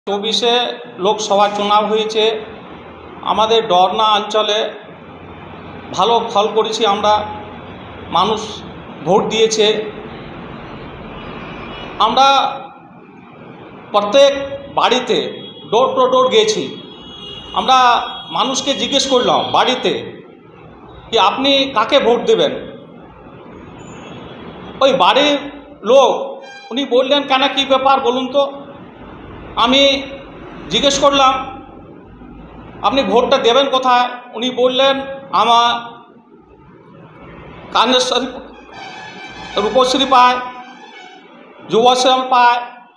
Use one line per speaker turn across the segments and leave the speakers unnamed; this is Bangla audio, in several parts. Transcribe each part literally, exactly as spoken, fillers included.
চব্বিশে লোকসভা চুনাव হয়েছে। আমাদের ডরনা অঞ্চলে ভালো ফল করেছি আমরা, মানুষ ভোট দিয়েছে। আমরা প্রত্যেক বাড়িতে ডোর টু ডোর গেছি। আমরা মানুষকে জিজ্ঞেস করলাম বাড়িতে কি আপনি কাকে ভোট দেবেন। ওই বাড়ির লোক উনি বললেন কেন কী ব্যাপার বলুন তো। আমি জিজ্ঞেস করলাম আপনি ভোটটা দেবেন কোথায়। উনি বললেন আমার কান্নেশ্বরী রূপশ্রী পায়, যুবশ্রম পায়,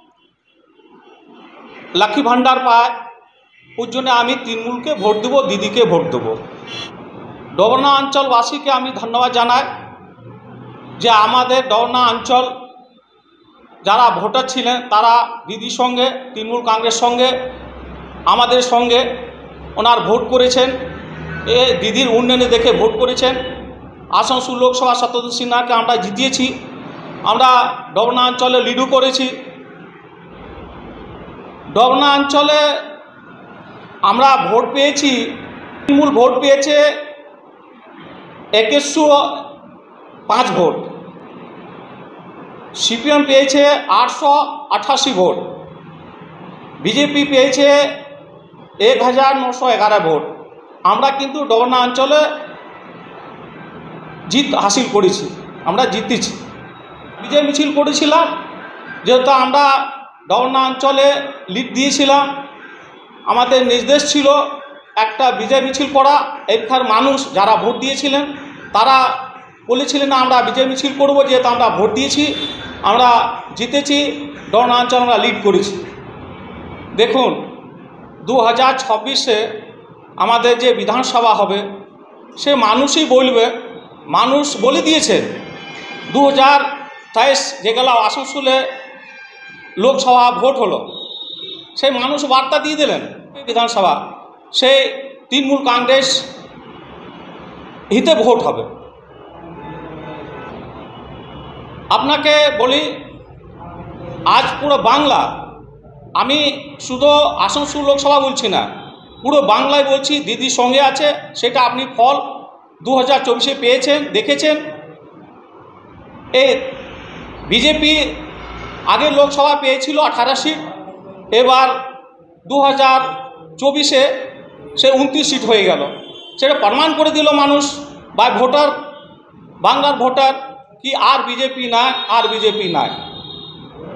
লক্ষ্মী ভাণ্ডার পায়, ওর জন্য আমি তৃণমূলকে ভোট দেবো, দিদিকে ভোট দেবো। ডরনা অঞ্চলবাসীকে আমি ধন্যবাদ জানাই যে আমাদের ডরনা অঞ্চল যারা ভোটার ছিলেন তারা দিদির সঙ্গে, তৃণমূল কংগ্রেস সঙ্গে, আমাদের সঙ্গে ওনার ভোট করেছেন। এ দিদির উন্নয়নে দেখে ভোট করেছেন। আসানসোল লোকসভা শতদ্রু সিনহাকে আমরা জিতিয়েছি। আমরা ডরনা অঞ্চলে লিডও করেছি। ডরনা অঞ্চলে আমরা ভোট পেয়েছি, তৃণমূল ভোট পেয়েছে একুশশো পাঁচ ভোট, সিপিএম পেয়েছে আটশো আঠাশি ভোট, বিজেপি পেয়েছে এক হাজার নশো এগারো ভোট। আমরা কিন্তু ডরনা অঞ্চলে জিত হাসিল করেছি, আমরা জিতেছি। বিজয় মিছিল করেছিলাম যেহেতু আমরা ডরনা অঞ্চলে লিড দিয়েছিলাম। আমাদের নির্দেশ ছিল একটা বিজয় মিছিল করা। এখানকার মানুষ যারা ভোট দিয়েছিলেন তারা বলেছিলেন না আমরা বিজয় মিছিল করব, যেহেতু আমরা ভোট দিয়েছি, আমরা জিতেছি, ডরনা অঞ্চল আমরা লিড করেছি। দেখুন দু হাজার ছাব্বিশে আমাদের যে বিধানসভা হবে সে মানুষই বলবে। মানুষ বলে দিয়েছে দু হাজার তেইশ যেগুলো আসানসোলে লোকসভা ভোট হলো সেই মানুষ বার্তা দিয়ে দিলেন বিধানসভা সেই তৃণমূল কংগ্রেস হিতে ভোট হবে। আপনাকে বলি আজ পুরো বাংলা, আমি শুধু আসানসোল লোকসভা বলছি না, পুরো বাংলায় বলছি দিদির সঙ্গে আছে। সেটা আপনি ফল দু হাজার চব্বিশে পেয়েছেন, দেখেছেন। এ বিজেপি আগের লোকসভা পেয়েছিল আঠারো সিট, এবার দু হাজার চব্বিশে সে উনত্রিশ সিট হয়ে গেল। সেটা প্রমাণ করে দিল মানুষ বা ভোটার, বাংলার ভোটার কি আর বিজেপি নাই, আর বিজেপি নাই।